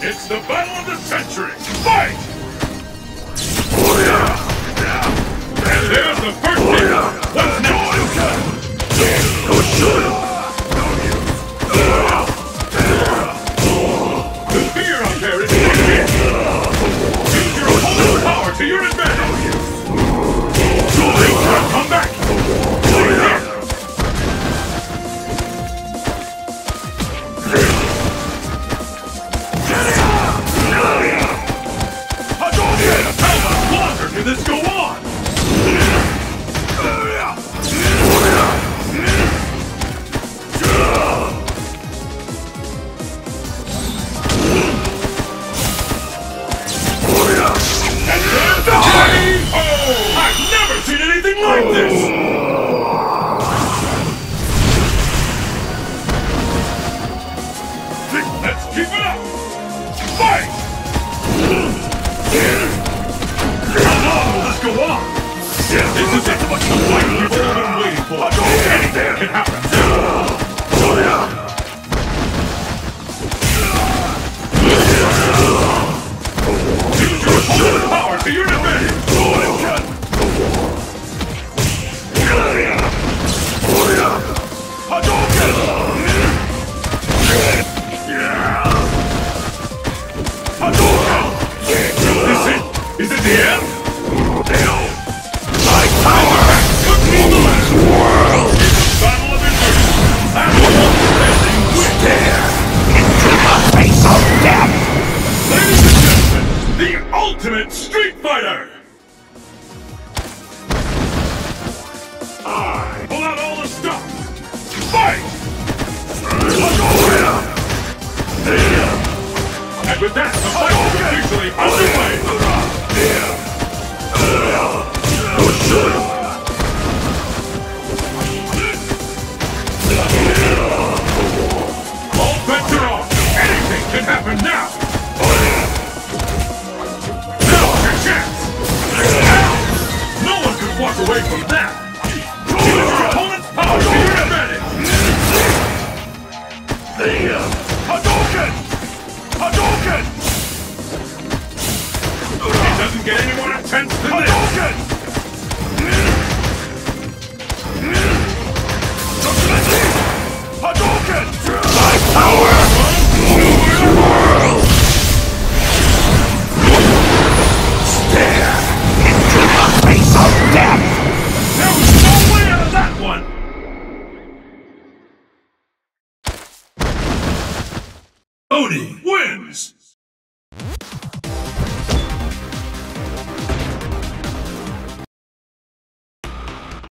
It's the battle of the century! Fight! And there's the first hit! What's next? The fear out there is wicked! Use your opponent's power to your advantage! Come back! Can this go on? I've never seen anything like this! Let's keep it up! Fight! Let's go on! This is it! The fight we've all been waiting for! Anything can happen! Use your opponent's power to your advantage! Is it the end? My power could rule the world! Battle of inversion! Stare into the face of death! Ladies and gentlemen, the ultimate Street Fighter! Pull out all the stops! Fight! And with that, the fight is officially underway! All bets are off! Anything can happen now! Now's your chance! No one can walk away from that! Use your opponent's power to your advantage! Hadouken! Hadouken! It doesn't get any more intense than this! Hadouken! My power moves the world! Stare into the face of death! There was no way out of that one! Oni wins!